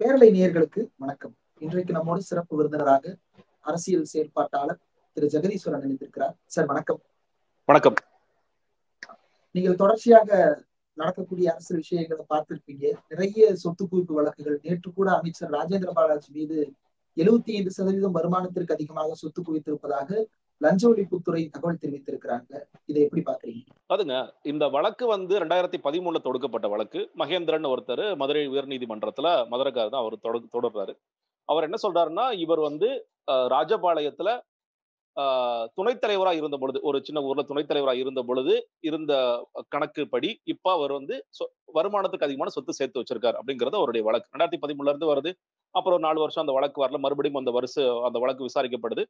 பேரலை நேயர்களுக்கு வணக்கம். இன்றைக்கு நம்மோடு சிறப்பு விருந்தினராக அரசியல் செயற்பாட்டாளர் திரு ஜெகதீஸ்வரன் இணைந்திருக்கிறார். சார் வணக்கம். வணக்கம். நீங்கள் தொடர்ச்சியாக நடக்கக்கூடிய அரசியல் விஷயங்களை பார்த்திருப்பீங்க. நிறைய சொத்து குவிப்பு வழக்குகள். நேற்று கூட அமைச்சர் ராஜேந்திர பாலாஜி மீது 75% வருமானத்திற்கு அதிகமாக சொத்து குவித்திருப்பதாக லஞ்ச ஒழிப்புத்துறை தகவல் தெரிவித்திருக்கிறாங்க. இதை எப்படி பாக்குறீங்க? அதுங்க, இந்த வழக்கு 2013 தொடுக்கப்பட்ட வழக்கு. மகேந்திரன் ஒருத்தர் மதுரை உயர்நீதிமன்றத்துல மதுரைக்காரர் தான் அவர் தொடர்றாரு. அவர் என்ன சொல்றாருன்னா, இவர் ராஜபாளையத்துல துணைத் தலைவரா இருந்த பொழுது, ஒரு சின்ன ஊர்ல துணைத் தலைவரா இருந்த பொழுது இருந்த கணக்கு படி இப்ப அவர் வருமானத்துக்கு அதிகமான சொத்து சேர்த்து வச்சிருக்காரு அப்படிங்கிறது அவருடைய வழக்கு. 2013 இருந்து வருது. அப்புறம் ஒரு 4 வருஷம் அந்த வழக்கு வரல. மறுபடியும் அந்த வழக்கு விசாரிக்கப்படுது.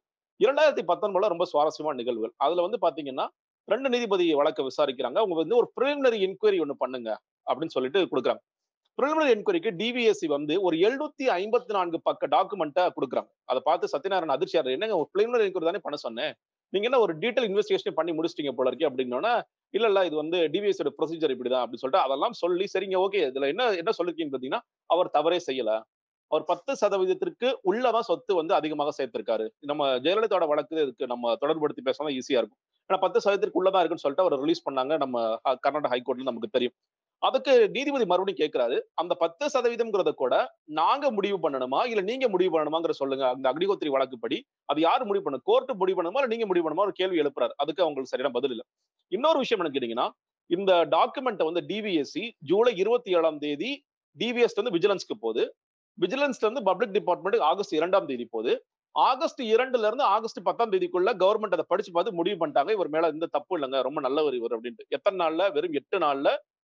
2019 ரொம்ப சுவாரஸ்யமான நிகழ்வுகள். அதுல பாத்தீங்கன்னா 2 நீதிபதி வழக்கை விசாரிக்கிறாங்க. அவங்க ஒரு பிரிலிமினரி என்கொயரி ஒண்ணு பண்ணுங்க அப்படின்னு சொல்லிட்டு கொடுக்குறாங்க. பிரிலிமினரி என்கொயரிக்கு டிவிஎஸ்சி ஒரு 754 பக்க டாக்குமெண்ட்டை கொடுக்குறாங்க. அதை பார்த்து சத்யநாராயணன் அதிர்ச்சியாரு. என்னங்க, ஒரு பிரிலிமினரி என்கொயரி தானே பண்ண சொன்னேன், நீங்க என்ன ஒரு டீடைல் இன்வெஸ்டிகேஷன் பண்ணி முடிச்சிட்டீங்க போல இருக்கே அப்படின்னா, இல்ல இது டிவிஎஸ்சியோட ப்ரொசீஜர் இப்படிதான் அப்படின்னு சொல்லிட்டு அதெல்லாம் சொல்லி, சரிங்க ஓகே, இதுல என்ன சொல்லிருக்கீங்கன்னு பாத்தீங்கன்னா, அவர் தவறே செய்யல, அவர் 10% உள்ளதான் சொத்து அதிகமாக சேர்த்திருக்காரு. நம்ம ஜெயலலிதாவோட வழக்கு இதுக்கு நம்ம தொடர்புபடுத்தி பேசினா ஈஸியா இருக்கும். ஏன்னா 10% உள்ளதான் இருக்குன்னு சொல்லிட்டு அவர் ரிலீஸ் பண்ணாங்க. நம்ம கர்நாடக ஹைகோர்ட்ல நமக்கு தெரியும். அதுக்கு நீதிபதி மறுபடியும் கேட்கிறாரு, அந்த 10% கூட நாங்க முடிவு பண்ணணுமா இல்ல நீங்க முடிவு பண்ணணுமாங்கிற சொல்லுங்க. அந்த அக்னிஹோத்ரி வழக்குப்படி அது யாரு முடிவு பண்ணணும்? கோர்ட் முடிவு பண்ணணுமா இல்ல நீங்க முடிவு பண்ணணுமா? ஒரு கேள்வி எழுப்புறாரு. அதுக்கு அவங்களுக்கு சரியான பதில் இல்ல. இன்னொரு விஷயம் என்ன கேட்டீங்கன்னா, இந்த டாக்குமெண்ட் டிவிஎஸ்சி ஜூலை 27 டிவிஎஸ் விஜிலன்ஸ்க்கு போகுது. விஜிலன்ஸ்ல இருந்து பப்ளிக் டிபார்ட்மெண்ட் ஆகஸ்ட் 2 போகுது. ஆகஸ்ட் 2 இருந்து ஆகஸ்ட் 10 கவர்மெண்ட் அதை படிச்சு பார்த்து முடிவு பண்ணிட்டாங்க, இவர் மேல எந்த தப்பு இல்லைங்க, ரொம்ப நல்லவர் இவர் அப்படின்ட்டு. எத்தனை நாள்ல? வெறும் 8 நாள்ல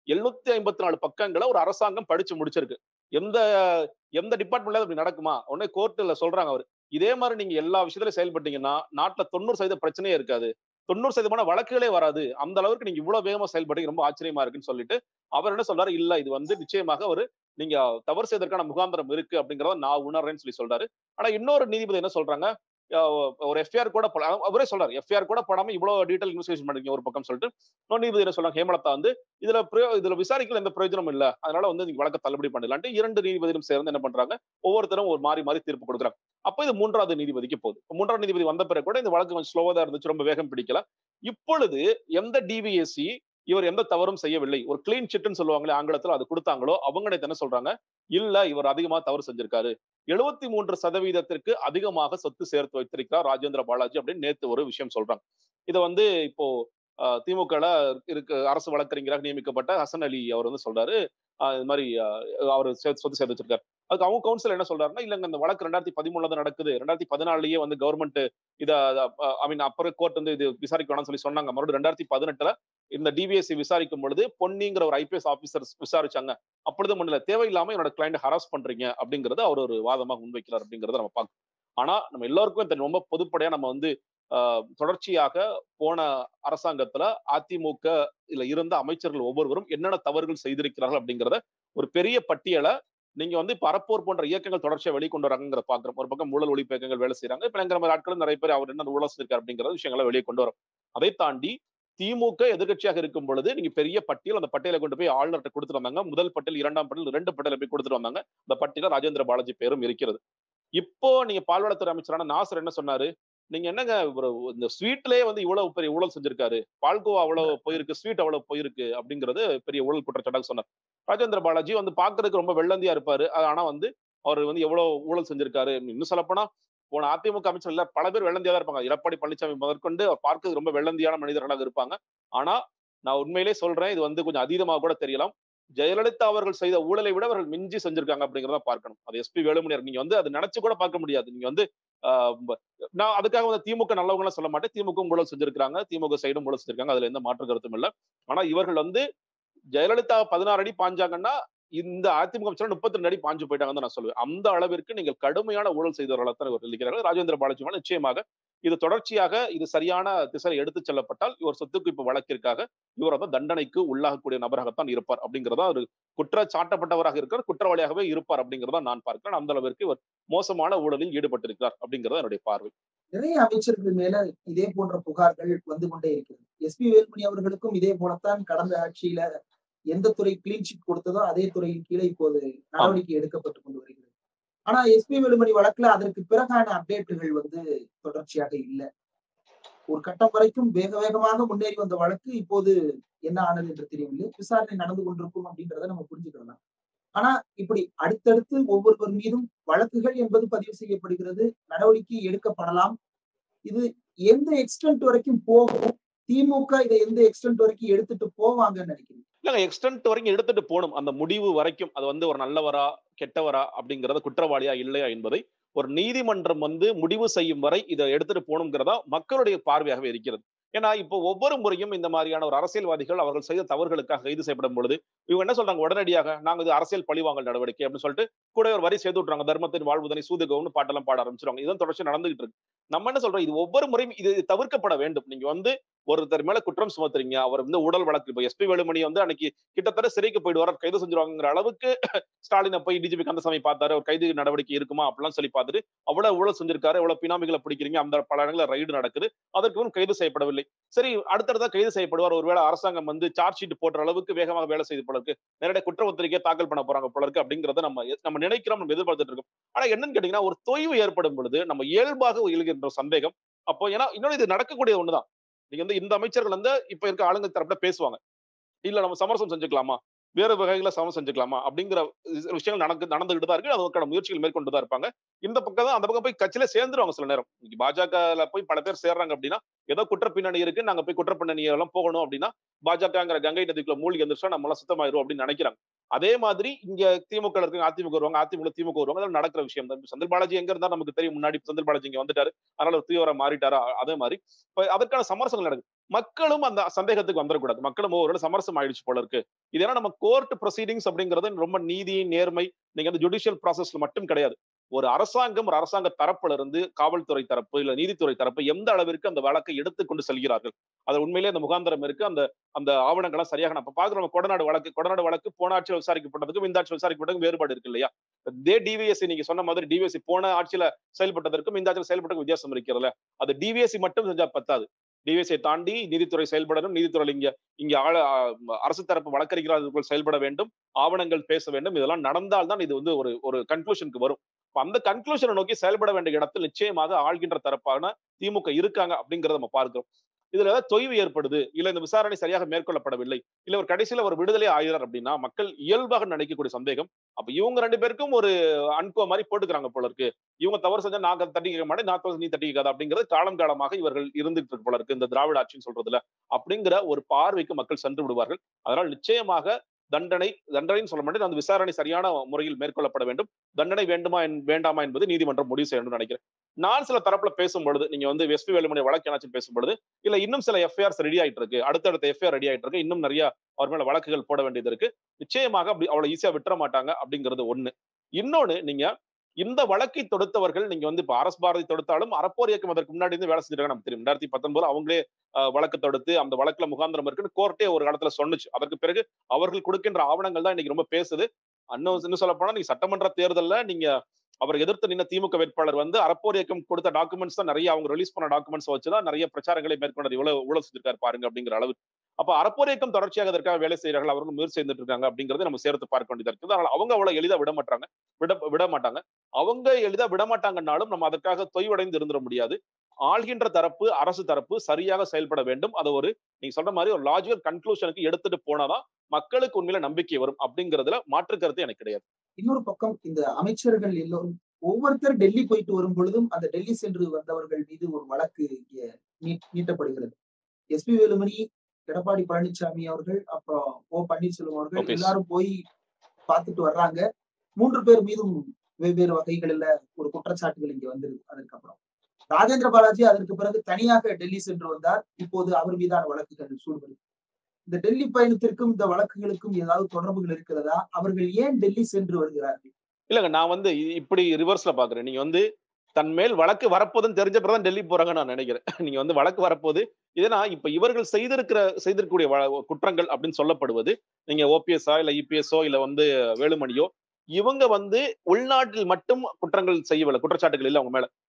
754 பக்கங்களை ஒரு அரசாங்கம் படிச்சு முடிச்சிருக்கு. எந்த எந்த டிபார்ட்மெண்ட்ல அப்படி நடக்குமா? உடனே கோர்ட்ல சொல்றாங்க அவரு, இதே மாதிரி நீங்க எல்லா விஷயத்திலும் செயல்பட்டீங்கன்னா நாட்டுல 90% பிரச்சனையே இருக்காது, 90% வழக்குகளே வராது, அந்த அளவுக்கு நீங்க இவ்வளவு வேகமா செயல்பட்டீங்க, ரொம்ப ஆச்சரியமா இருக்குன்னு சொல்லிட்டு அவர் என்ன சொல்றாரு, இல்ல இது நிச்சயமாக நீங்க தவறு செய்வதற்கான முகாந்திரம் இருக்கு அப்படிங்கறத நான் உணர்றேன்னு சொல்றாரு. ஆனா இன்னொரு நீதிபதி என்ன சொல்றாங்க, ஒரு எஃப்ஐஆர் கூட அவரே சொல்றாரு, எஃப்ஐஆர் கூட போடாம இவ்வளவு டீடைல் இன்வெஸ்டிகேஷன் பண்றீங்க ஒரு பக்கம் சொல்லிட்டு. இன்னொரு நீதிபதி என்ன சொல்றாங்க, ஹேமலதா இதுல விசாரிக்கல எந்த பிரயோஜனமும் இல்ல, அதனால நீங்க வழக்க தள்ளுபடி பண்ணலான்ட்டு 2 நீதிபதியும் சேர்ந்து என்ன பண்றாங்க, ஒவ்வொருத்தரும் ஒரு மாறி மாறி தீர்ப்பு கொடுக்குறாங்க. அப்ப இது 3வது நீதிபதிக்கு போகுது. 3வது நீதிபதி வந்த பிறகு கூட இந்த வழக்கு கொஞ்சம் ஸ்லோவா தான் இருந்துச்சு, ரொம்ப வேகம் பிடிக்கல. இப்பொழுது எந்த டிவிஎஸ்சி இவர் எந்த தவறும் செய்யவில்லை, ஒரு கிளீன் சிட்னு சொல்லுவாங்களே ஆங்கிலத்துல, அது கொடுத்தாங்களோ அவங்க என்ன சொல்றாங்க, இல்ல இவர் அதிகமா தவறு செஞ்சிருக்காரு, 73% அதிகமாக சொத்து சேர்த்து வைத்திருக்கிறார் ராஜேந்திர பாலாஜி அப்படின்னு நேத்து ஒரு விஷயம் சொல்றாங்க. இதை இப்போ திமுக அரசு வழக்கறிஞராக நியமிக்கப்பட்ட ஹசன் அலி அவர் சொல்றாரு, இது மாதிரி அவர் சொத்து சேர்த்து வச்சிருக்காரு. அதுக்கு அவங்க கவுன்சில் என்ன சொல்றாருன்னா, இல்லங்க இந்த வழக்கு 2013 தான் நடக்குது, 2014 கவர்மெண்ட் இத அப்புறம் கோர்ட் இது விசாரிக்க வேணாம்னு சொன்னாங்க. மறுபடியும் 2018 இந்த டிவிஎஸ்சி விசாரிக்கும் பொழுது பொன்னிங்கிற ஒரு ஐபிஎஸ் ஆபீசர் விசாரிச்சாங்க. அப்பொழுது முன்னல தேவையில்லாம என்னோட கிளைண்ட் ஹராஸ் பண்றீங்க அப்படிங்கறது அவர் ஒரு வாதமாக முன்வைக்கிறார் அப்படிங்கறத நம்ம பார்க்கணும். ஆனா நம்ம எல்லாருக்கும் ரொம்ப பொதுப்படையா நம்ம தொடர்ச்சியாக போன அரசாங்கத்துல அதிமுக இருந்த அமைச்சர்கள் ஒவ்வொருவரும் என்னென்ன தவறுகள் செய்திருக்கிறார்கள் அப்படிங்கறத ஒரு பெரிய பட்டியலை நீங்க இப்ப அறப்போர் போன்ற இயக்கங்கள் தொடர்ச்சியா வெளிக்கொண்டு வராங்கிறத பாக்குறோம். ஒரு பக்கம் ஊழல் ஒழிப்பு இயக்கங்கள் வேலை செய்யறாங்க. இப்ப எங்கிற மாதிரி ஆட்களும் நிறைய பேர் அவர் என்ன ஊழல் செஞ்சிருக்காரு அப்படிங்கிற விஷயங்களை வெளியே கொண்டு வரும். அதை தாண்டி திமுக எதிர்கட்சியாக இருக்கும் பொழுது நீங்க பெரிய பட்டியல், அந்த பட்டியலை கொண்டு போய் ஆளுநர்கிட்ட கொடுத்துட்டு வந்தாங்க. முதல் பட்டியல், 2ஆம் பட்டியல், 2 பட்டியலை போய் கொடுத்துட்டு வந்தாங்க. அந்த பட்டியல ராஜேந்திர பாலாஜி பேரும் இருக்கிறது. இப்போ நீங்க பால்வளத்துறை அமைச்சரான நாசர் என்ன சொன்னாரு, நீங்க என்னங்க இந்த ஸ்வீட்லயே இவ்வளவு பெரிய ஊழல் செஞ்சிருக்காரு, பால்கோவா அவ்வளவு போயிருக்கு, ஸ்வீட் அவ்வளவு போயிருக்கு அப்படிங்கிறது பெரிய ஊழல் குற்றச்சாட்டாக சொன்னார். ராஜேந்திர பாலாஜி பாக்குறதுக்கு ரொம்ப வெள்ளந்தியா இருப்பாரு. ஆனா அவர் எவ்வளவு ஊழல் செஞ்சிருக்காரு, இன்னும் சொல்லப்போனா போன அதிமுக அமைச்சர்ல பல பேர் வெள்ளந்தியா தான் இருப்பாங்க. எடப்பாடி பழனிசாமி முதற்கொண்டு அவர் பார்க்கிறது ரொம்ப வெள்ளந்தியான மனிதர்களாக இருப்பாங்க. ஆனா நான் உண்மையிலே சொல்றேன், இது கொஞ்சம் அதீதமாக கூட தெரியலாம். ஜெயலலிதா அவர்கள் செய்த ஊழலை விட அவர்கள் மிஞ்சி செஞ்சிருக்காங்க அப்படிங்கிறத பார்க்கணும். அது எஸ்பி வேலுமணியார் நீங்க அது நினைச்சு கூட பார்க்க முடியாது. நீங்க நான் அதுக்காக திமுக நல்லவங்க சொல்ல மாட்டேன். திமுக ஊழல் செஞ்சிருக்காங்க, திமுக சைடும் ஊழல் செஞ்சிருக்காங்க, அதுல எந்த மாற்று கருத்தும் இல்ல. ஆனா இவர்கள் ஜெயலலிதா 16 அடி பாஞ்சாங்கன்னா இந்த அதிமுக 32 அடி பாஞ்சு போயிட்டாங்கன்னு நான் சொல்லுவேன். அந்த அளவிற்கு நீங்கள் கடுமையான ஊழல் செய்தவர்களாக இவர் இருக்கிறார்கள். ராஜேந்திர பாலாஜி நிச்சயமாக இது தொடர்ச்சியாக இது சரியான திசையில் எடுத்து செல்லப்பட்டால் இவர் சொத்துக்கு இப்ப வழக்கிற்காக இவர் தண்டனைக்கு உள்ளாகக்கூடிய நபராகத்தான் இருப்பார் அப்படிங்கிறதா ஒரு குற்றச்சாட்டப்பட்டவராக இருக்கிறார், குற்றவாளியாகவே இருப்பார் அப்படிங்கிறதா நான் பார்க்கிறேன். அந்த அளவிற்கு இவர் மோசமான ஊழலில் ஈடுபட்டிருக்கிறார் அப்படிங்கிறதா என்னுடைய பார்வை. நிறைய அமைச்சர்கள் மேல இதே போன்ற புகார்கள் வந்து கொண்டே இருக்கிறது. எஸ்பி வேலுமணி அவர்களுக்கும் இதே போலத்தான் கடந்த ஆட்சியில எந்த துறை கிளீன் சிட் கொடுத்ததோ அதே துறையின் கீழே இப்போது நடவடிக்கை எடுக்கப்பட்டு கொண்டு வருகிறது. ஆனா எஸ்பி வேலுமணி வழக்குல அதற்கு பிறகான அப்டேட்டுகள் வந்து தொடர்ச்சியாக இல்ல. ஒரு கட்டம் வரைக்கும் வேக வேகமாக முன்னேறி வந்த வழக்கு இப்போது என்ன ஆனது என்று தெரியவில்லை. விசாரணை நடந்து கொண்டிருக்கும் அப்படின்றத நம்ம புரிஞ்சுக்கலாம். ஆனா இப்படி அடுத்தடுத்து ஒவ்வொருவர் மீதும் வழக்குகள் என்பது பதிவு செய்யப்படுகிறது, நடவடிக்கை எடுக்கப்படலாம். இது எந்த எக்ஸ்டென்ட் வரைக்கும் போகும்? திமுக இதை எந்த எக்ஸ்டென்ட் வரைக்கும் எடுத்துட்டு போவாங்கன்னு நினைக்கிறீங்க? இல்லங்க எக்ஸ்டென்ட் வரைக்கும் எடுத்துட்டு போணும். அந்த முடிவு வரைக்கும். அது வந்து ஒரு நல்லவரா, கெட்டவரா அப்படிங்கிறத குற்றவாளியா, இல்லையா என்பதை ஒரு நீதிமன்றம் வந்து முடிவு செய்யும் வரை இத எடுத்துட்டு போணும்ங்கிறதா மக்களுடைய பார்வையாகவே இருக்கிறது. ஏன்னா, இப்போ ஒவ்வொரு முறையும் இந்த மாதிரியான ஒரு அரசியல்வாதிகள் அவர்கள் செய்த தவறுகளுக்காக கைது செய்யப்படும் பொழுது, இவங்க என்ன சொல்றாங்க உடனடியாக, நாங்க இது அரசியல் பழிவாங்கல் நடவடிக்கை அப்படின்னு சொல்லிட்டு கூடவே ஒரு வரி சேர்த்து விட்டுறாங்க. தர்மத்தின் வாழ்வுதனை சூதுகவும்னு பாட்டெல்லாம் பாட ஆரம்பிச்சுருவாங்க. இதுதான் தொடர்ச்சியா நடந்துகிட்டு இருக்கு. நம்ம என்ன சொல்றோம், இது ஒவ்வொரு முறையும் இது தவிர்க்கப்பட வேண்டும். நீங்க வந்து ஒருத்தர் மேல குற்றம் சுமத்துறீங்க. அவர் வந்து உடல் வழக்கு இப்ப எஸ்பி வேலுமணி வந்து அன்னைக்கு கிட்டத்தட்ட சிறைக்கு போயிடுவார், கைது செஞ்சுருவாங்கங்கிற அளவுக்கு ஸ்டாலினை போய் டிஜிபி கந்தசாமி பார்த்தாரு. ஒரு கைது நடவடிக்கை இருக்குமா அப்படிலாம் சொல்லி பார்த்துட்டு, அவ்வளவு ஊழல் செஞ்சிருக்காரு, எவ்வளவு பினாமிகளை பிடிக்கிறீங்க, அந்த பல இடங்களில் ரைடு நடக்குது. அதற்கு கைது செய்யப்படவில்லை. சரி, அடுத்தடுத்தா கைது செய்யப்படுவார். ஒருவேளை அரசாங்கம் வந்து சார்ஜ் ஷீட் போடுற அளவுக்கு வேகமாக வேலை செய்து போல இருக்கு. நேரடியாக குற்றப்பத்திரிகை தாக்கல் பண்ண போறாங்க போல இருக்கு அப்படிங்கிறத நம்ம நினைக்கிறோம், நம்ம எதிர்பார்த்துட்டு இருக்கோம். ஆனா என்னன்னு கேட்டீங்கன்னா, ஒரு தொய்வு ஏற்படும் பொழுது நம்ம இயல்பாக எழுகின்ற சந்தேகம். அப்போ ஏன்னா இன்னொன்னு இது நடக்கக்கூடிய ஒண்ணுதான். நீங்க வந்து இந்த அமைச்சர்கள் வந்து இப்ப இருக்க ஆளுங்க தரப்புல பேசுவாங்க. இல்ல நம்ம சமரசம் செஞ்சுக்கலாமா? வேற வகைகள சமரசம் செஞ்சுக்கலாமா? அப்படிங்கிற விஷயங்கள் நடந்துகிட்டு தான் இருக்கு. அதற்கான முயற்சிகள் மேற்கொண்டு தான் இருப்பாங்க. இந்த பக்கம் தான் அந்த பக்கம் போய் கட்சியில சேர்ந்துருவாங்க சில நேரம். இன்னைக்கு பாஜகல போய் பல பேர் சேர்றாங்க அப்படின்னா, ஏதோ குற்ற பின்னணி இருக்கு. நாங்க போய் குற்ற பின்னணி எல்லாம் போகணும் அப்படின்னா, பாஜகங்கிற கங்கை நதிக்குள்ள மூழ்கி எந்திரிச்சா நம்ம எல்லாம் சுத்தமாயிருவோம் அப்படின்னு நினைக்கிறாங்க. அதே மாதிரி இங்க திமுக இருக்கவங்க அதிமுக வருவாங்க, அதிமுக திமுக வருவாங்க. அதெல்லாம் நடக்கிற விஷயம் தான். செந்தில் பாலாஜி எங்க இருந்தா நமக்கு தெரியும். முன்னாடி செந்தில் பாலாஜி இங்க வந்துட்டாரு. அதனால ஒரு தீவிரம் மாறிட்டாரா? அதே மாதிரி இப்ப அதற்கான சமரசங்கள் நடக்குது. மக்களும் அந்த சந்தேகத்துக்கு வந்துடக்கூடாது. மக்களும் ஒரு சமரசம் ஆயிடுச்சு போல இருக்கு. இது ஏன்னா நம்ம கோர்ட் ப்ரொசீடிங்ஸ் அப்படிங்கிறது ரொம்ப நீதி, நேர்மை, நீங்க வந்து ஜுடிஷியல் ப்ராசஸ்ல மட்டும் கிடையாது. ஒரு அரசாங்க தரப்புல இருந்து காவல்துறை தரப்பு, இல்ல நீதித்துறை தரப்பு எந்த அளவிற்கு அந்த வழக்கை எடுத்துக்கொண்டு செல்கிறார்கள். அது உண்மையிலேயே அந்த முகாந்திரம் இருக்கு. அந்த அந்த ஆவணங்கள்லாம் சரியாக நம்ம பார்க்கிறோம். கொடநாடு வழக்கு போன ஆட்சியில் விசாரிக்கப்பட்டதுக்கும் இந்த ஆட்சியில் விசாரிக்கப்பட்டதுக்கும் வேறுபாடு இருக்கு இல்லையா? இதே டிவிஎஸ்சி நீங்க சொன்ன மாதிரி டிவிஎஸ்சி போன ஆட்சியில செயல்பட்டதற்கும் இந்த ஆட்சியில் செயல்பட்டதுக்கும் வித்தியாசம் இருக்கிறதுல. அது டிவிஎஸ்சி மட்டும் செஞ்சா பத்தாது. டிவிஎஸ்ஐ தாண்டி நீதித்துறை செயல்படணும். நீதித்துறையில் இங்க இங்க அரசு தரப்பு வழக்கறிஞர்கள் அதுக்குள் செயல்பட வேண்டும். ஆவணங்கள் பேச வேண்டும். இதெல்லாம் நடந்தால் தான் இது வந்து ஒரு ஒரு கன்க்ளூஷனுக்கு வரும். அந்த கன்க்ளூஷனை நோக்கி செயல்பட வேண்டிய இடத்தில் நிச்சயமாக ஆள்கின்ற தரப்பான திமுக இருக்காங்க அப்படிங்கிறத நம்ம பார்க்கிறோம். இதுல ஏதாவது தொய்வு ஏற்படுது, இல்ல இந்த விசாரணை சரியாக மேற்கொள்ளப்படவில்லை, இல்ல ஒரு கடைசியில ஒரு விடுதலை ஆகிறார் அப்படின்னா மக்கள் இயல்பாக நினைக்கக்கூடிய சந்தேகம். அப்ப இவங்க 2 பேருக்கும் ஒரு அன்கோ மாதிரி போட்டுக்கிறாங்க போல இருக்கு. இவங்க தவறு செஞ்சா நான் தட்டி கேட்க மாட்டேன், நான் தவறு நீ தட்டி கேட்காத அப்படிங்கிறது காலம் காலமாக இவர்கள் இருந்துட்டு இருக்கு போல இருக்கு இந்த திராவிட ஆட்சின்னு சொல்றதுல. அப்படிங்கிற ஒரு பார்வைக்கு மக்கள் சென்று விடுவார்கள். அதனால் நிச்சயமாக தண்டனைன்னு சொல்ல மாட்டேன். அந்த விசாரணை சரியான முறையில் மேற்கொள்ளப்பட வேண்டும். தண்டனை வேண்டுமா வேண்டாமா என்பது நீதிமன்றம் முடிவு செய்யணும்னு நினைக்கிறேன். நான் சில தரப்புல பேசும்பொழுது, நீங்க வந்து எஸ்பி வேலுமணி வழக்கு என்னாச்சுன்னு பேசும்பொழுது, இல்ல இன்னும் சில எஃப்ஐஆர்ஸ் ரெடி ஆயிட்டு இருக்கு. அடுத்தடுத்த எஃப்ஐஆர் ரெடி ஆயிட்டு இருக்கு. இன்னும் நிறைய அவர் மேல வழக்குகள் போட வேண்டியது இருக்கு. நிச்சயமாக அப்படி அவ்வளவு ஈஸியா விட்டுற மாட்டாங்க அப்படிங்கிறது ஒண்ணு. இன்னொன்னு, நீங்க இந்த வழக்கை தொடுத்தவர்கள் நீங்க வந்து இப்ப அரசு பாரதி தொடுத்தாலும் அறப்போர் இயக்கம் அதற்கு முன்னாடி இருந்து வேலை செஞ்சிருக்காங்க நமக்கு தெரியும். 2019 அவங்களே வழக்கு தொடுத்து அந்த வழக்குல முகாந்திரம் இருக்குன்னு கோர்ட்டே ஒரு காலத்துல சொன்னுச்சு. அதற்கு பிறகு அவர்கள் கொடுக்கின்ற ஆவணங்கள் தான் இன்னைக்கு ரொம்ப பேசுது. இன்னும் சொல்ல போனா நீங்க சட்டமன்ற தேர்தல்ல நீங்க அவர் எதிர்த்து நின்ன திமுக வேட்பாளர் வந்து அறப்போர் இயக்கம் கொடுத்த டாக்குமெண்ட்ஸ் தான் நிறைய அவங்க ரிலீஸ் பண்ண டாக்குமெண்ட்ஸ் வச்சுதான் நிறைய பிரச்சாரங்களை மேற்கொண்டது இவ்வளவு ஊழல் செஞ்சிருக்காரு பாருங்க அப்படிங்கிற அளவு. அப்ப அறப்போர் இயக்கம் தொடர்ச்சியாக அதற்காக வேலை செய்யறார்கள், அவர்கள் முயற்சி செய்துட்டு இருக்காங்க அப்படிங்கறத நம்ம சேர்த்து பார்க்க வேண்டியதா இருக்குது. அதனால அவங்க அவ்வளவு எளிதா விட மாட்டாங்க. அவங்க எளிதா விட மாட்டாங்கன்னாலும் நம்ம அதற்காக தொய்வடைந்து இருந்துட முடியாது. ஆள்கின்ற தரப்பு, அரசு தரப்பு சரியாக செயல்பட வேண்டும். அதை ஒரு நீங்க சொல்ற மாதிரி ஒரு லாஜிக்கல் கன்க்ளூஷனுக்கு எடுத்துட்டு போனாதான் மக்களுக்கு உண்மையில நம்பிக்கை வரும் அப்படிங்கிறதுல மாற்று கருத்து எனக்கு கிடையாது. இன்னொரு பக்கம் இந்த அமைச்சர்கள் எல்லோரும் ஒவ்வொருத்தர் டெல்லி போயிட்டு வரும் பொழுதும் அந்த டெல்லி சென்று வந்தவர்கள் மீது ஒரு வழக்கு இங்கே நீட்டப்படுகிறது. எஸ்பி வேலுமணி, எடப்பாடி பழனிசாமி அவர்கள், அப்புறம் ஓ பன்னீர்செல்வம் அவர்கள் எல்லாரும் போய் பார்த்துட்டு வர்றாங்க. 3 பேர் மீதும் வெவ்வேறு வகைகளில ஒரு குற்றச்சாட்டுகள் இங்க வந்திருக்கு. அதுக்கப்புறம் ராஜேந்திர பாலாஜி அதற்கு பிறகு தனியாக டெல்லி சென்று வந்தார். இப்போது அவர் மீதான வழக்குகள் சூழ்நிலை. இந்த டெல்லி பயணத்திற்கும் இந்த வழக்குகளுக்கும் ஏதாவது தொடர்புகள் இருக்கிறதா? அவர்கள் ஏன் டெல்லி சென்று வருகிறார்கள்? இல்லங்க, நான் வந்து இப்படி ரிவர்ஸ்ல பாக்குறேன். நீங்க வந்து தன் மேல் வழக்கு வரப்போதுன்னு தெரிஞ்ச பிறகு தான் டெல்லி போறாங்கன்னு நான் நினைக்கிறேன். நீங்க வந்து வழக்கு வரப்போது ஏன்னா இப்ப இவர்கள் செய்திருக்கக்கூடிய குற்றங்கள் அப்படின்னு சொல்லப்படுவது, நீங்க ஓபிஎஸ்ஆ இல்ல இபிஎஸ்ஓ இல்ல வந்து வேலுமணியோ, இவங்க வந்து உள்நாட்டில் மட்டும் குற்றங்கள் செய்யவில்லை, குற்றச்சாட்டுகள் இல்ல அவங்க மேல.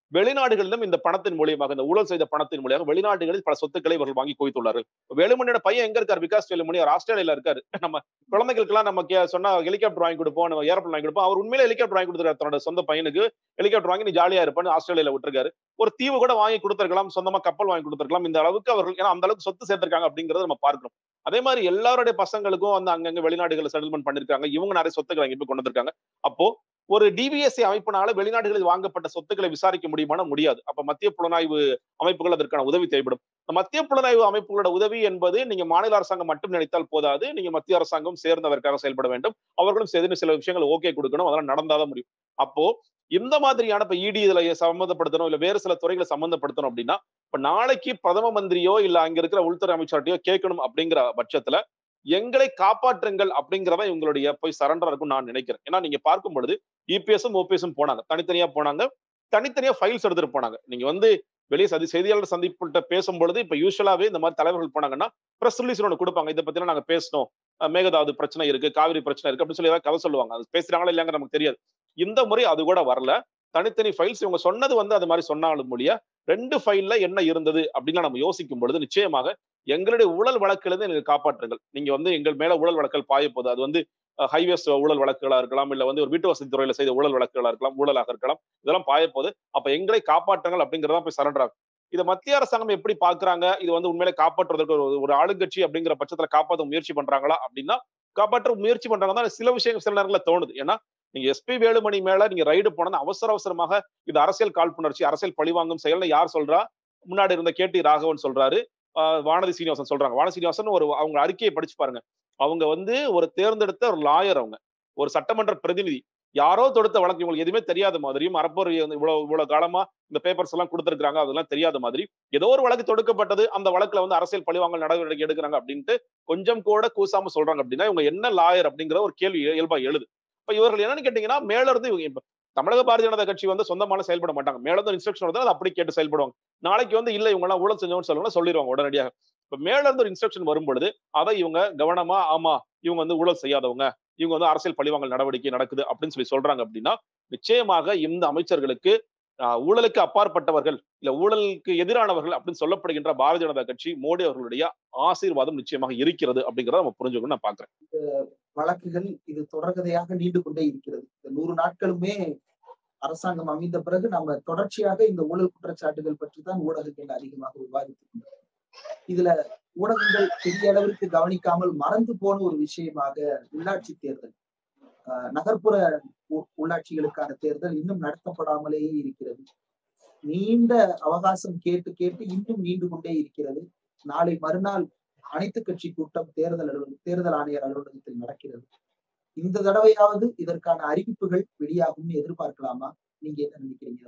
வெளிநாடுகளிலும் இந்த பணத்தின் மூலியமாக, இந்த ஊழல் செய்த பணத்தின் மூலியமாக வெளிநாடுகளில் பல சொத்துக்களை இவர்கள் வாங்கி குவித்துள்ளார்கள். வேலுமணியோட பையன் எங்க இருக்காரு? விகாஸ் வேலுமணி அவர் ஆஸ்திரேலியால இருக்காரு. நம்ம குழந்தைகளுக்கெல்லாம் நம்ம சொன்னா ஹெலிகாப்டர் வாங்கி கொடுப்போம், நம்ம ஏரோப்ளேன் வாங்கி கொடுப்போம். அவர் உண்மையிலே ஹெலிகாப்டர் வாங்கி கொடுத்துருக்காரு தன்னோட சொந்த பையனுக்கு. ஹெலிகாப்டர் வாங்கி நீ ஜாலியா இருப்பான்னு ஆஸ்திரேலியால விட்டுருக்காரு. ஒரு தீவு கூட வாங்கி கொடுத்திருக்கலாம், சொந்தமா கப்பல் வாங்கி கொடுத்திருக்கலாம். இந்த அளவுக்கு அவர்கள் ஏன்னா அந்த அளவுக்கு சொத்து சேர்த்திருக்காங்க அப்படிங்கறத நம்ம பார்க்கிறோம். அதே மாதிரி எல்லாருடைய பசங்களுக்கும் வந்து அங்கங்க வெளிநாடுகளை செட்டில்மெண்ட் பண்ணிருக்காங்க. இவங்க நிறைய சொத்துக்களை இங்க போய் கொண்டு வந்திருக்காங்க. அப்போ ஒரு டிவிஎஸ்சி அமைப்பினால வெளிநாடுகளில் வாங்கப்பட்ட சொத்துக்களை விசாரிக்க முடியுமானா முடியாது. அப்ப மத்திய புலனாய்வு அமைப்புகள் அதற்கான உதவி தேவைப்படும். மத்திய புலனாய்வு அமைப்புகளோட உதவி என்பது நீங்க மாநில அரசாங்கம் மட்டும் நினைத்தால் போதாது. நீங்க மத்திய அரசாங்கம் சேர்ந்து அதற்காக செயல்பட வேண்டும். அவர்களும் சேர்ந்து சில விஷயங்கள் ஓகே கொடுக்கணும். அதெல்லாம் நடந்தாதான் முடியும். அப்போ இந்த மாதிரியான இப்ப இடி இதுல சம்பந்தப்படுத்தணும் இல்ல வேறு சில துறைகளை சம்பந்தப்படுத்தணும் அப்படின்னா இப்ப நாளைக்கு பிரதம மந்திரியோ இல்ல அங்க இருக்கிற உள்துறை அமைச்சர்கிட்டயோ கேட்கணும் அப்படிங்கிற பட்சத்துல எங்களை காப்பாற்றுங்கள் அப்படிங்கிறத இவங்களுடைய போய் சரண்டரா இருக்கும் நான் நினைக்கிறேன். ஏன்னா நீங்க பார்க்கும் பொழுது இபிஎஸும் ஓபிஎஸும் போனாங்க, தனித்தனியா போனாங்க, தனித்தனியா ஃபைல்ஸ் எடுத்துட்டு போனாங்க. நீங்க வந்து வெளியே செய்தியாளர் சந்திப்புகிட்ட பேசும்பொழுது இப்ப யூஸ்வலாவே இந்த மாதிரி தலைவர்கள் போனாங்கன்னா பிரஸ் ரிலீஸ் ஒன்று கொடுப்பாங்க. இதை பத்தினா நாங்க பேசணும், மேகதாது பிரச்சனை இருக்கு, காவிரி பிரச்சனை இருக்கு அப்படின்னு சொல்லி ஏதாவது கதை சொல்லுவாங்க. அது பேசுறாங்களா இல்லையாங்க நமக்கு தெரியாது. இந்த முறை அது கூட வரல. தனித்தனி ஃபைல்ஸ் இவங்க சொன்னது வந்து அது மாதிரி சொன்னாலும் மொழியா 2 ஃபைல்ல என்ன இருந்தது அப்படின்னு நம்ம யோசிக்கும் பொழுது நிச்சயமாக எங்களுடைய ஊழல் வழக்கிலிருந்து எங்களை காப்பாற்றுங்கள். நீங்க வந்து எங்கள் மேல ஊழல் வழக்குகள் பாய போகுது. அது வந்து ஹைவேஸ் ஊழல் வழக்குகளா இருக்கலாம், இல்ல வந்து ஒரு வீட்டு வசதி துறையில செய்த ஊழல் வழக்குகளா இருக்கலாம், ஊழலாக இருக்கலாம். இதெல்லாம் பாய போகுது. அப்ப எங்களை காப்பாற்றுங்கள் அப்படிங்கிறதா போய் சரண்டர் ஆகும். இதை மத்திய அரசாங்கம் எப்படி பாக்குறாங்க? இது வந்து உண்மையிலே காப்பாற்றுவதற்கு ஒரு ஆளுங்கட்சி அப்படிங்கிற பட்சத்துல காப்பாற்ற முயற்சி பண்றாங்களா அப்படின்னா காப்பாற்ற முயற்சி பண்றாங்க தான் சில விஷயங்கள் சில நேரங்களில் தோணுது. ஏன்னா நீங்க எஸ்பி வேலுமணி மேல நீங்க ரைடு போனா அவசர அவசரமாக இது அரசியல் காழ்ப்புணர்ச்சி, அரசியல் பழிவாங்கும் செயல்னு யார் சொல்றா? முன்னாடி இருந்த கேடி ராகவன் சொல்றாரு, வானதி சீனிவாசன் சொல்றாங்க. வானதி சீனிவாசன் ஒரு அவங்க அறிக்கையை படிச்சு பாருங்க. அவங்க வந்து ஒரு தேர்ந்தெடுத்த ஒரு லாயர், அவங்க ஒரு சட்டமன்ற பிரதிநிதி. யாரோ தொடுத்த வழக்கு இவங்களுக்கு எதுவுமே தெரியாத மாதிரியும் அறப்போர் இவ்வளவு காலமா இந்த பேப்பர்ஸ் எல்லாம் கொடுத்திருக்காங்க, அதெல்லாம் தெரியாத மாதிரி ஏதோ ஒரு வழக்கு தொடுக்கப்பட்டது, அந்த வழக்குல வந்து அரசியல் பழிவாங்கல் நடவடிக்கை எடுக்கிறாங்க அப்படின்ட்டு கொஞ்சம் கூட கூசாம சொல்றாங்க அப்படின்னா இவங்க என்ன லாயர் அப்படிங்கிற ஒரு கேள்வி இயல்பா எழுது. இப்ப இவர்கள் என்னன்னு கேட்டீங்கன்னா மேல இருந்து இவங்க தமிழக பாரதிய ஜனதா கட்சி வந்து சொந்தமான செயல்பட மாட்டாங்க. மேல இருந்து இன்ஸ்ட்ரக்ஷன் வருது, அதை அப்படி கேட்டு செயல்படுவாங்க. நாளைக்கு வந்து இல்ல இவங்க எல்லாம் ஊழல் செஞ்சவங்க சொல்லுவாங்க, சொல்லிடுவாங்க உடனடியாக. இப்ப மேல இருந்து ஒரு இன்ஸ்ட்ரக்ஷன் வரும் பொழுது அதை இவங்க கவனமா ஆமா இவங்க வந்து ஊழல் செய்யாதவங்க, இவங்க வந்து அரசியல் பழிவாங்கல் நடவடிக்கை நடக்குது அப்படின்னு சொல்லி சொல்றாங்க அப்படின்னா நிச்சயமாக இந்த அமைச்சர்களுக்கு ஊழலுக்கு அப்பாற்பட்டவர்கள் இல்ல ஊழலுக்கு எதிரானவர்கள் அப்படின்னு சொல்லப்படுகின்ற பாரதிய ஜனதா கட்சி மோடி அவர்களுடைய ஆசீர்வாதம் நிச்சயமாக இருக்கிறது அப்படிங்கறத நம்ம புரிஞ்சுக்கணும் நான் பாக்குறேன். வழக்குகள் இது தொடர்கதையாக நீண்டு கொண்டே இருக்கிறது. இந்த 100 நாட்களுமே அரசாங்கம் அமைந்த பிறகு நம்ம தொடர்ச்சியாக இந்த ஊழல் குற்றச்சாட்டுகள் பற்றி தான் ஊடகங்கள் அதிகமாக விவாதித்து இதுல ஊடகங்கள் பெரிய அளவிற்கு கவனிக்காமல் மறந்து போன ஒரு விஷயமாக உள்ளாட்சி தேர்தல், நகர்ப்புற உள்ளாட்சிகளுக்கான தேர்தல் இன்னும் நடத்தப்படாமலேயே இருக்கிறது. நீண்ட அவகாசம் கேட்டு கேட்டு இன்னும் நீண்டு கொண்டே இருக்கிறது. நாளை மறுநாள் அனைத்து கட்சி கூட்டம் தேர்தல் ஆணையர் அலுவலகத்தில் நடக்கிறது. இந்த தடவையாவது இதற்கான அறிவிப்புகள் வெளியாகும் எதிர்பார்க்கலாமா? நீங்க என்ன நினைக்கிறீங்க?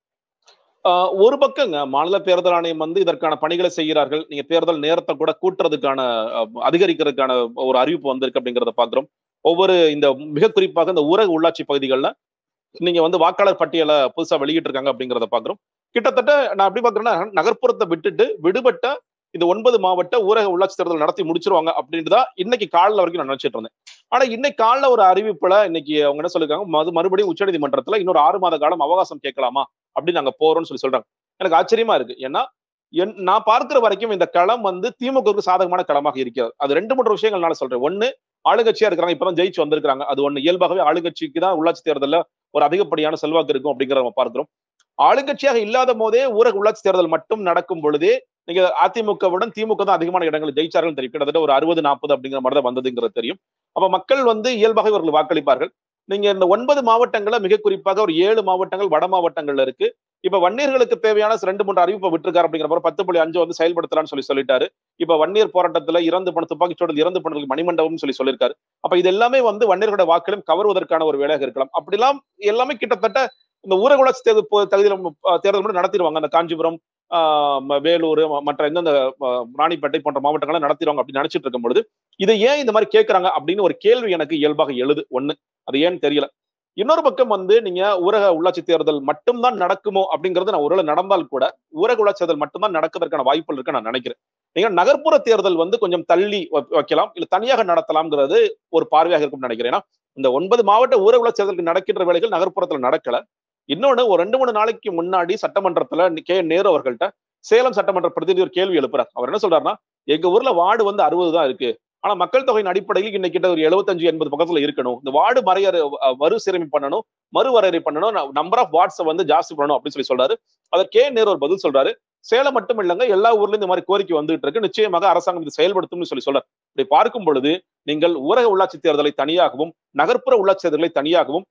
ஒரு பக்கங்க மாநில தேர்தல் ஆணையம் வந்து இதற்கான பணிகளை செய்கிறார்கள். நீங்க தேர்தல் நேரத்தை கூட கூட்டுறதுக்கான அதிகரிக்கிறதுக்கான ஒரு அறிவிப்பு வந்திருக்கு அப்படிங்கிறத பாக்குறோம். ஒவ்வொரு இந்த மிக குறிப்பாக இந்த ஊரக உள்ளாட்சி பகுதிகளில் நீங்க வந்து வாக்காளர் பட்டியலை புதுசா வெளியிட்டு இருக்காங்க அப்படிங்கிறத பாக்குறோம். கிட்டத்தட்ட நான் எப்படி பாக்குறேன்னா நகர்ப்புறத்தை விடுபட்ட இந்த 9 மாவட்ட ஊரக உள்ளாட்சி தேர்தல் நடத்தி முடிச்சிருவாங்க அப்படின்ட்டுதான் இன்னைக்கு காலைல வரைக்கும் நான் நினைச்சிட்டு இருந்தேன். ஆனா இன்னைக்கு காலைல ஒரு அறிவிப்புல இன்னைக்கு அவங்க என்ன சொல்லிருக்காங்க, மறுபடியும் உச்சநீதிமன்றத்துல இன்னொரு 6 மாத காலம் அவகாசம் கேட்கலாமா அப்படின்னு நாங்க போறோம்னு சொல்றாங்க. எனக்கு ஆச்சரியமா இருக்கு. ஏன்னா நான் பார்க்கிற வரைக்கும் இந்த களம் வந்து திமுகவுக்கு சாதகமான களமாக இருக்கிறது. அது 2-3 விஷயங்கள் நான் சொல்றேன். ஒண்ணு, ஆளுங்கட்சியா இருக்கிறாங்க, இப்பதான் ஜெயிச்சு வந்திருக்காங்க. அது ஒண்ணு. இயல்பாகவே ஆளுங்கட்சிக்கு தான் உள்ளாட்சி தேர்தலில் ஒரு அதிகப்படியான செல்வாக்கு இருக்கும் அப்படிங்கிறத நம்ம பார்க்கிறோம். ஆளுங்கட்சியாக இல்லாத போதே ஊரக உள்ளாட்சி தேர்தல் மட்டும் நடக்கும் பொழுதே நீங்க அதிமுகவுடன் திமுக தான் அதிகமான இடங்கள் ஜெயிச்சார்கள் தெரியும். கிட்டத்தட்ட ஒரு 60-40 அப்படிங்கிற மாதிரி தான் வந்ததுங்கிறது தெரியும். அப்ப மக்கள் வந்து இயல்பாக இவர்கள் வாக்களிப்பார்கள். நீங்க இந்த 9 மாவட்டங்கள்ல மிக குறிப்பாக ஒரு 7 மாவட்டங்கள் வட மாவட்டங்கள்ல இருக்கு. இப்ப வன்னியர்களுக்கு தேவையான 2-3 அறிவிப்பை விட்டுருக்காரு அப்படிங்கிற 10.5 வந்து செயல்படுத்தலாம்னு சொல்லிட்டாரு. இப்ப வன்னியர் போராட்டத்துல துப்பாக்கிச்சூடல் இறந்து போனவர்களுக்கு மணிமண்டபம் சொல்லியிருக்காரு. அப்ப இது எல்லாமே வந்து வன்னியர்களுடைய வாக்களும் கவருவதற்கான ஒரு வேலையாக இருக்கலாம். அப்படிலாம் எல்லாமே கிட்டத்தட்ட இந்த ஊரக உள்ளாட்சி தேர்தல் மட்டும் நடத்திடுவாங்க. அந்த காஞ்சிபுரம், வேலூர், மற்ற எந்தெந்த ராணிப்பேட்டை போன்ற மாவட்டங்களை நடத்திடுவாங்க அப்படின்னு நினைச்சிட்டு இருக்கும் பொழுது இதை ஏன் இந்த மாதிரி கேட்கறாங்க அப்படின்னு ஒரு கேள்வி எனக்கு இயல்பாக எழுது. ஒண்ணு, அது ஏன்னு தெரியல. இன்னொரு பக்கம் வந்து நீங்க ஊரக உள்ளாட்சி தேர்தல் மட்டும்தான் நடக்குமோ அப்படிங்கிறது நான் ஒருவேளை நடந்தால் கூட ஊரக உள்ளாட்சி தேர்தல் மட்டும்தான் நடக்கிறதுக்கான வாய்ப்புகள் இருக்கு நான் நினைக்கிறேன். நீங்க நகர்ப்புற தேர்தல் வந்து கொஞ்சம் தள்ளி வைக்கலாம், இல்ல தனியாக நடத்தலாம்ங்கிறது ஒரு பார்வையாக இருக்கும்னு நினைக்கிறேன். இந்த 9 மாவட்ட ஊரக உள்ளாட்சி தேர்தலுக்கு நடக்கின்ற வேலைகள் நகர்ப்புறத்துல நடக்கல. இன்னொன்னு ஒரு 2-3 நாளைக்கு முன்னாடி சட்டமன்றத்துல நேரு அவர்கள்ட்ட சேலம் சட்டமன்ற பிரதிநிதி ஒரு கேள்வி எழுப்புறார். அவர் என்ன சொல்றாருன்னா, எங்க ஊர்ல வார்டு வந்து 60 தான் இருக்கு. ஆனா மக்கள் தொகையின் அடிப்படையில் இன்னைக்கு கிட்ட ஒரு 75-80 பக்கத்துல இருக்கணும். இந்த வார்டு மறுசீரமைப்பு பண்ணணும், மறுவரையறை பண்ணணும், நம்பர் ஆஃப் வார்ட்ஸ் வந்து ஜாஸ்தி பண்ணணும் அப்படின்னு சொல்றாரு. அதற்கு நேரு ஒரு பதில் சொல்றாரு. சேலம் மட்டும் இல்லங்க, எல்லா ஊர்லயும் இந்த மாதிரி கோரிக்கை வந்துட்டு இருக்கு. நிச்சயமாக அரசாங்கம் இது செயல்படுத்தும்னு சொல்றாரு. இப்படி பார்க்கும் பொழுது நீங்கள் ஊரக உள்ளாட்சி தேர்தலை தனியாகவும், நகர்ப்புற உள்ளாட்சி தேர்தலை தனியாகவும்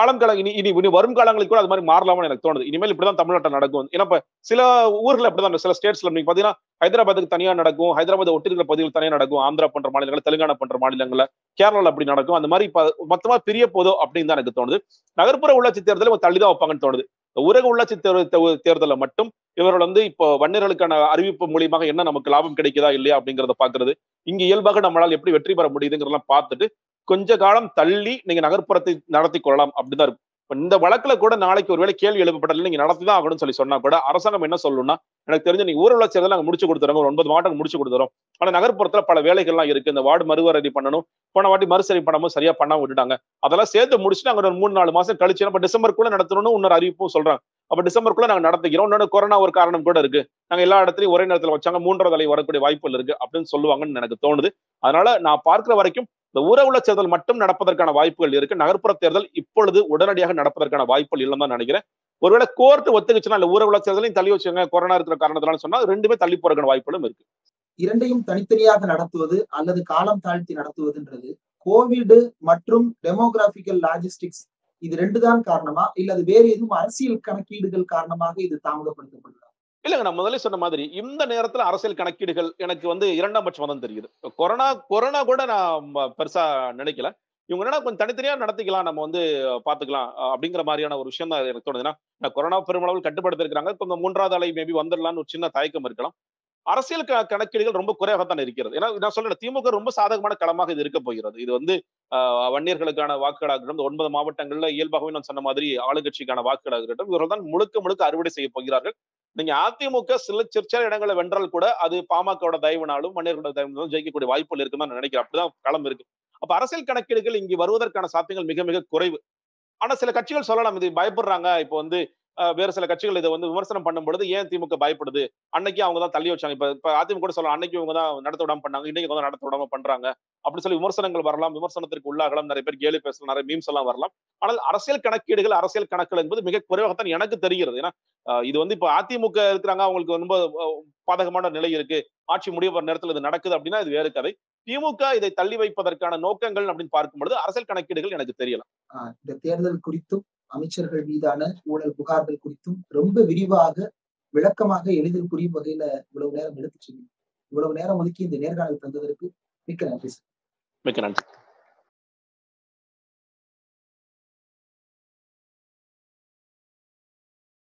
இனி வரும் காலங்களுக்கு கூட அது மாதிரி மாறலாம்னு எனக்கு தோணுது. இனிமேல் இப்படிதான் தமிழ்நாட்டில் நடக்கும். ஏன்னா இப்ப சில ஊர்கள் அப்படிதான், சில ஸ்டேட்ஸ்ல நீங்க பாத்தீங்கன்னா ஹைதராபாத்துக்கு தனியா நடக்கும், ஹைதராபாத் ஒட்டி இருக்கிற பகுதிகள் தனியா நடக்கும், ஆந்திரா போன்ற மாநிலங்கள், தெலுங்கானா போன்ற மாநிலங்கள்ல, கேரளால அப்படி நடக்கும். அந்த மாதிரி மொத்தமா பிரிய போதோ அப்படின்னு தான் எனக்கு தோணுது. நகர்ப்புற உள்ளாட்சி தேர்தலை தள்ளிதான் வைப்பாங்கன்னு தோணுது. ஊரக உள்ளாட்சி தேர்தலை மட்டும் இவர்கள் வந்து இப்போ வன்னியர்களுக்கான அறிவிப்பு மூலியமாக என்ன நமக்கு லாபம் கிடைக்குதா இல்லையா அப்படிங்கறத பாக்குறது, இங்க இயல்பாக நம்மளால் எப்படி வெற்றி பெற முடியுதுங்கிறதெல்லாம் பார்த்துட்டு கொஞ்ச காலம் தள்ளி நீங்க நகர்ப்புறத்தை நடத்தி கொள்ளலாம் அப்படிதான் இருக்கும். இந்த வழக்குல கூட நாளைக்கு ஒருவேளை கேள்வி எழுப்பப்படல, நீங்க நடத்திதான் ஆகணும்னு சொன்னா கூட அரசாங்கம் என்ன சொல்லணும்னா, எனக்கு தெரிஞ்ச நீங்க ஊரக உள்ளாட்சி தேர்தல் நாங்க முடிச்சு கொடுத்துறோம், ஒரு 9 மாவட்டம் முடிச்சு கொடுத்துறோம். ஆனா நகர்ப்புறத்துல பல வேலைகள்லாம் இருக்கு. இந்த வார்டு மறுவரையறை பண்ணணும், போன வாட்டி மறுசரி பண்ணாம சரியா பண்ணாம விட்டுட்டாங்க. அதெல்லாம் சேர்த்து முடிச்சுட்டு அங்க ஒரு 3-4 மாசம் கழிச்சு நம்ம டிசம்பருக்குள்ள நடத்தணும்னு இன்னொரு அறிவிப்பும் சொல்றாங்க. அப்ப டிசம்பருக்குள்ள நாங்க நடத்திக்கிறோம். இன்னொன்னு கொரோனா ஒரு காரணம் கூட இருக்கு. நாங்க எல்லா இடத்துலயும் ஒரே நேரத்துல வச்சாங்க, 3வது அலை வரக்கூடிய வாய்ப்புகள் இருக்கு அப்படின்னு சொல்லுவாங்கன்னு எனக்கு தோணுது. அதனால நான் பார்க்கிற வரைக்கும் இந்த ஊரக உள்ளாட்சி தேர்தல் மட்டும் நடப்பதற்கான வாய்ப்புகள் இருக்கு. நகர்ப்புற தேர்தல் இப்பொழுது உடனடியாக நடப்பதற்கான வாய்ப்புகள் இல்லைன்னு தான் நினைக்கிறேன். ஒருவேளை கோர்ட் ஒத்துக்குச்சுன்னா இல்ல ஊரக உள்ளாட்சி தேர்தலையும் தள்ளி வச்சுங்க கொரோனா இருக்கிற காரணத்தினால சொன்னா ரெண்டுமே தள்ளி போறதுக்கான வாய்ப்புகளும் இருக்கு. இரண்டையும் தனித்தனியாக நடத்துவது அல்லது காலம் தாழ்த்தி நடத்துவதுன்றது கோவிட் மற்றும் டெமோகிராபிக்கல் லாஜிஸ்டிக்ஸ் இது 2 தான் காரணமா இல்ல அது வேறு எதுவும் அரசியல் கணக்கீடுகள் காரணமாக இது தாமதப்படுத்தப்படுதா? இல்லங்க, நான் முதல்ல சொன்ன மாதிரி இந்த நேரத்துல அரசியல் கணக்கீடுகள் எனக்கு வந்து 2ஆம் பட்சமா தான் தெரியுது. கொரோனா கூட நான் பெருசா நினைக்கல. இவங்க என்னன்னா கொஞ்சம் தனித்தனியா நடத்திக்கலாம், நம்ம வந்து பாத்துக்கலாம் அப்படிங்கிற மாதிரியான ஒரு விஷயம் தான் எனக்கு தோணுது. ஏன்னா கொரோனா பெருமளவில் கட்டுப்படுத்தி இருக்காங்க. கொஞ்சம் 3வது அலை மேபி வந்துடலாம்னு ஒரு சின்ன தயக்கம் இருக்கலாம். அரசியல் கணக்கீடுகள் ரொம்ப குறைவாகத்தான் இருக்கிறது. ஏன்னா நான் சொல்றேன், திமுக ரொம்ப சாதகமான களமாக இது இருக்க போகிறது. இது வந்து வன்னியர்களுக்கான வாக்குகளாக இருக்கட்டும், 9 மாவட்டங்கள்ல இயல்பாகவே நான் சொன்ன மாதிரி ஆளுங்கட்சிக்கான வாக்குகளாக இருக்கட்டும், இவர்கள் தான் முழுக்க முழுக்க அறுவடை செய்ய போகிறார்கள். நீங்க அதிமுக சில இடங்களை வென்றால் கூட அது பாமகவோட தயவுனாலும் வன்னியர்களோட தயவுனாலும் ஜெயிக்கக்கூடிய வாய்ப்புகள் இருக்குன்னு நான் நினைக்கிறேன். அப்படிதான் களம் இருக்கு. அப்ப அரசியல் கணக்கீடுகள் இங்கு வருவதற்கான சாத்தியங்கள் மிக மிக குறைவு. ஆனா சில கட்சிகள் சொல்லலாம் இது பயப்படுறாங்க. இப்போ வந்து வேற சில கட்சிகள் இதை வந்து விமர்சனம் பண்ணும் பொழுது ஏன் திமுக பயப்படுது, அன்னைக்கு அவங்க தான் தள்ளி வச்சாங்க, இப்ப அதிமுக கூட சொல்லலாம் அன்னைக்கு இவங்க தான் நடத்த விடாம பண்ணாங்க, இன்னைக்கு அவங்க தான் நடத்த விடாம பண்றாங்க அப்படின்னு சொல்லி விமர்சனங்கள் வரலாம், விமர்சனத்திற்கு உள்ளாகலாம், நிறைய பேர் கேலி பேசலாம், நிறைய மீம்ஸ் எல்லாம் வரலாம். ஆனால் அரசியல் கணக்கீடுகள் அரசியல் கணக்குகள் என்பது மிக குறைவாகத்தான் எனக்கு தெரிகிறது. ஏன்னா இது வந்து இப்ப அதிமுக இருக்கிறாங்க, அவங்களுக்கு ரொம்ப பாதகமான நிலை இருக்கு, ஆட்சி முடிய போற நேரத்தில் இது நடக்குது அப்படின்னா இது வேறு கதை. திமுக இதை தள்ளி வைப்பதற்கான நோக்கங்கள் அப்படின்னு பார்க்கும் பொழுது அரசியல் கணக்கீடுகள் எனக்கு தெரியலாம். இந்த தேர்தல் குறித்தும் அமைச்சர்கள் மீதான ஊழல் புகார்கள் குறித்தும் ரொம்ப விரிவாக விளக்கமாக எளிதில் புரியும் வகையில இவ்வளவு நேரம் எடுத்து சொன்னீங்க. இவ்வளவு நேரம் ஒதுக்கி இந்த நேர்காணல் தந்ததற்கு மிக்க நன்றி. மிக்க நன்றி.